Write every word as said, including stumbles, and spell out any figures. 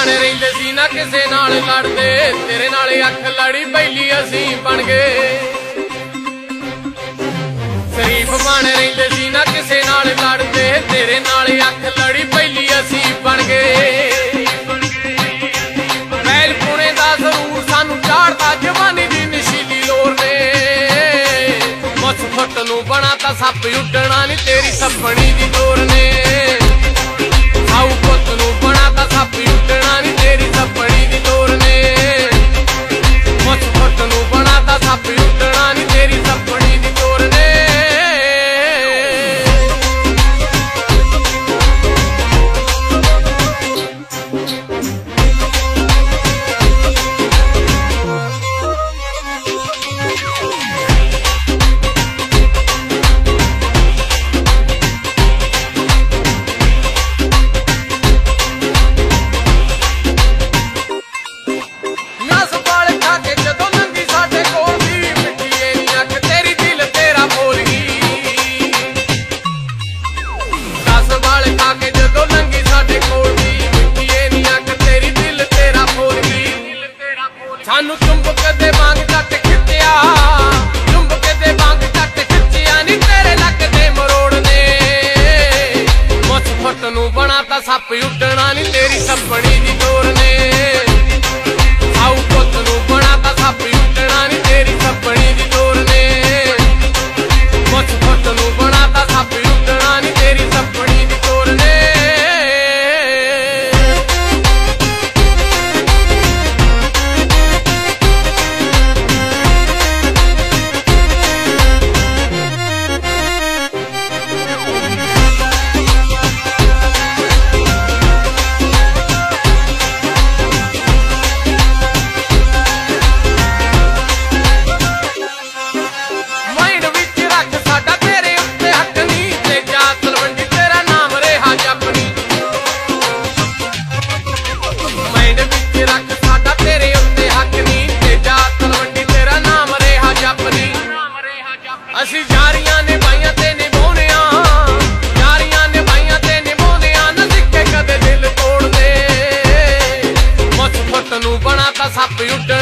बन रहिंदे सी ना किसे नाल लड़दे, तेरे नाल अख लड़ी पहली असीं बन गए। शरीफ बन रहिंदे सी ना किसे नाल लड़दे, तेरे नाल अख लड़ी पहली असीं बन गए। मैल पुणे दा जरूर सानू झाड़दा जवानी दी नशीली लोर ने, मसफट नू बना तां सप उड्डना नी तेरी सपनी दी डोर ने। साऊ पुत नू बना तां सप उड्डना नी तेरी सपनी दी डोर ने। मसफट नू बना तां सप उड्डना नी तेरी सपनी दी डोर ने। सानू चुंबक दे वांग झट खिच्चिया, चुंबक दे वांग झट खिच्चिया नी तेरे लक दे मरोड़ ने। मसफट नू बना तां सप उड्डना नी तेरी सपनी दी डोर ने। साऊ पुत नू बना तां सप उड्डना नी तेरी सपनी दी डोर ने। मसफट नू बना तां सप उड्डना नी तेरी सपनी दी डोर ने। ਅਸੀਂ ਯਾਰੀਆਂ ਨਿਭਾਈਆਂ ਤੇ ਨਿਭਾਉਣਿਆਂ, ਯਾਰੀਆਂ ਨਿਭਾਈਆਂ ਤੇ ਨਿਭਾਉਂਦਿਆਂ ਨਾ ਸਿੱਖੇ ਕਦੇ ਦਿਲ ਤੋੜਦੇ। ਮਸਫਟ ਨੂੰ ਬਣਾ ਤਾਂ ਸੱਪ ਉੱਡਣਾ